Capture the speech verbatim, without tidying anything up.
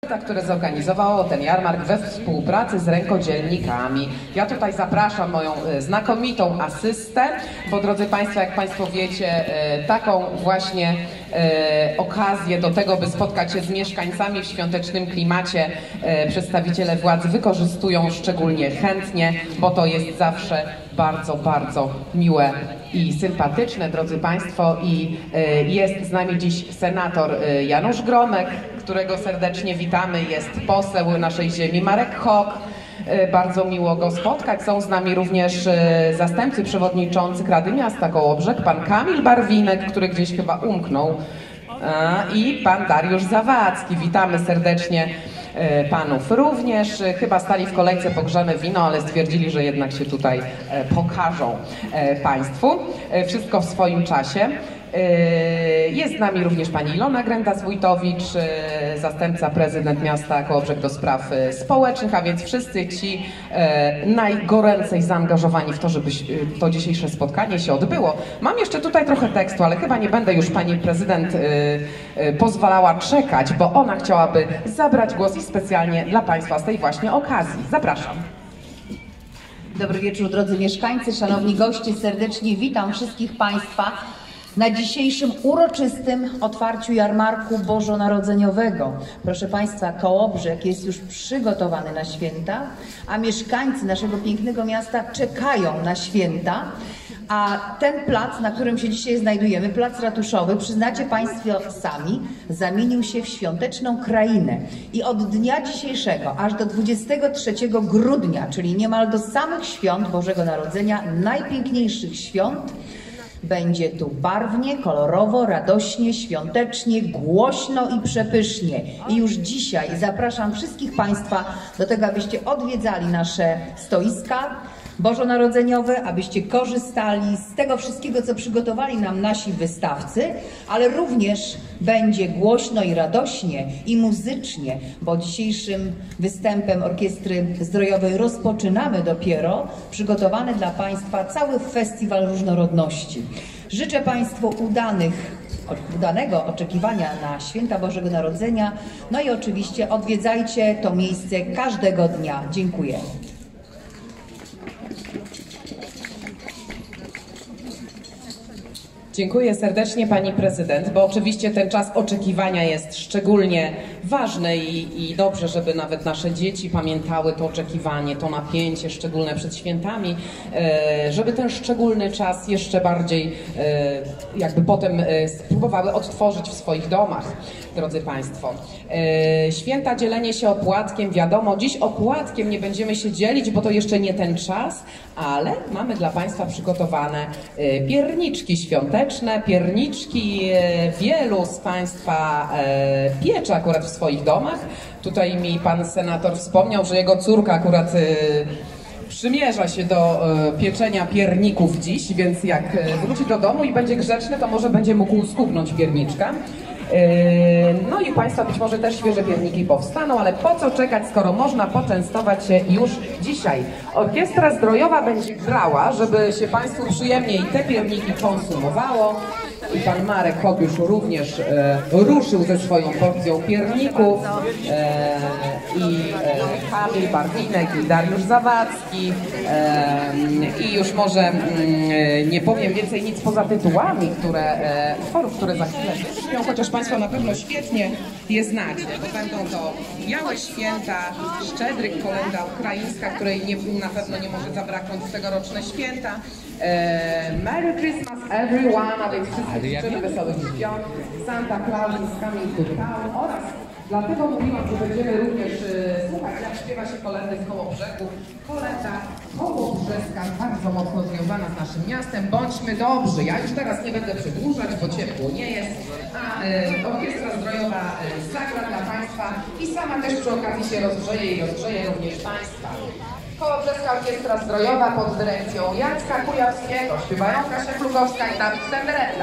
które zorganizowało ten jarmark we współpracy z rękodzielnikami. Ja tutaj zapraszam moją znakomitą asystę, bo drodzy Państwo, jak Państwo wiecie, taką właśnie okazję do tego, by spotkać się z mieszkańcami w świątecznym klimacie, przedstawiciele władz wykorzystują szczególnie chętnie, bo to jest zawsze bardzo, bardzo miłe i sympatyczne, drodzy Państwo. I jest z nami dziś senator Janusz Gromek, którego serdecznie witamy, jest poseł naszej ziemi Marek Hok. Bardzo miło go spotkać. Są z nami również zastępcy przewodniczących Rady Miasta Kołobrzeg, pan Kamil Barwinek, który gdzieś chyba umknął, i pan Dariusz Zawadzki. Witamy serdecznie panów również. Chyba stali w kolejce po grzane wino, ale stwierdzili, że jednak się tutaj pokażą Państwu. Wszystko w swoim czasie. Jest z nami również pani Ilona Grenda-Wójtowicz, zastępca prezydent miasta Kołobrzeg do spraw społecznych, a więc wszyscy ci najgoręcej zaangażowani w to, żeby to dzisiejsze spotkanie się odbyło. Mam jeszcze tutaj trochę tekstu, ale chyba nie będę już pani prezydent pozwalała czekać, bo ona chciałaby zabrać głos i specjalnie dla Państwa z tej właśnie okazji. Zapraszam. Dobry wieczór, drodzy mieszkańcy, szanowni goście, serdecznie witam wszystkich Państwa na dzisiejszym uroczystym otwarciu jarmarku bożonarodzeniowego. Proszę Państwa, Kołobrzeg jest już przygotowany na święta, a mieszkańcy naszego pięknego miasta czekają na święta. A ten plac, na którym się dzisiaj znajdujemy, plac ratuszowy, przyznacie Państwo sami, zamienił się w świąteczną krainę. I od dnia dzisiejszego aż do dwudziestego trzeciego grudnia, czyli niemal do samych świąt Bożego Narodzenia, najpiękniejszych świąt, będzie tu barwnie, kolorowo, radośnie, świątecznie, głośno i przepysznie. I już dzisiaj zapraszam wszystkich Państwa do tego, abyście odwiedzali nasze stoiska bożonarodzeniowe, abyście korzystali z tego wszystkiego, co przygotowali nam nasi wystawcy, ale również będzie głośno i radośnie i muzycznie, bo dzisiejszym występem Orkiestry Zdrojowej rozpoczynamy dopiero przygotowany dla Państwa cały festiwal różnorodności. Życzę Państwu udanych udanego oczekiwania na święta Bożego Narodzenia, no i oczywiście odwiedzajcie to miejsce każdego dnia. Dziękuję. Dziękuję serdecznie pani prezydent, bo oczywiście ten czas oczekiwania jest szczególnie ważny i, i dobrze, żeby nawet nasze dzieci pamiętały to oczekiwanie, to napięcie szczególne przed świętami, e, żeby ten szczególny czas jeszcze bardziej e, jakby potem e, spróbowały odtworzyć w swoich domach, drodzy Państwo. E, święta, dzielenie się opłatkiem, wiadomo, dziś opłatkiem nie będziemy się dzielić, bo to jeszcze nie ten czas, ale mamy dla Państwa przygotowane e, pierniczki świąteczne, pierniczki wielu z Państwa piecze akurat w swoich domach. Tutaj mi pan senator wspomniał, że jego córka akurat przymierza się do pieczenia pierników dziś, więc jak wróci do domu i będzie grzeczny, to może będzie mógł skubnąć pierniczka. No i Państwa być może też świeże pierniki powstaną, ale po co czekać, skoro można poczęstować się już dzisiaj. Orkiestra Zdrojowa będzie grała, żeby się Państwu przyjemniej te pierniki konsumowało. I pan Marek Hok już również e, ruszył ze swoją porcją pierników, e, i e, Kamil Barwinek, i Dariusz Zawadzki, e, i już może mm, nie powiem więcej nic poza tytułami, które, e, utworów, które za chwilę brzmią, chociaż Państwo na pewno świetnie je znacie, bo będą to Białe Święta, Szczedryk, kolenda ukraińska, której nie, na pewno nie może zabraknąć w tegoroczne święta. E, Merry Christmas everyone, a więc wszyscy życzymy wesołych świąt, Santa Claus is coming to town, oraz dlatego mówiłam, że będziemy również e, słuchać, jak śpiewa się kolendy z Kołobrzegu. Kolenda kołobrzeska, bardzo mocno związana z naszym miastem. Bądźmy dobrzy. Ja już teraz nie będę przedłużać, bo ciepło nie jest, a e, Orkiestra Zdrojowa e, zagra dla Państwa i sama też przy okazji się rozgrzeje i rozgrzeje również Państwa. Kołobrzeska Orkiestra Zdrojowa pod dyrekcją Jacka Kujawskiego. Śpiewają Kasia Klugowska i Dawid Tendereta.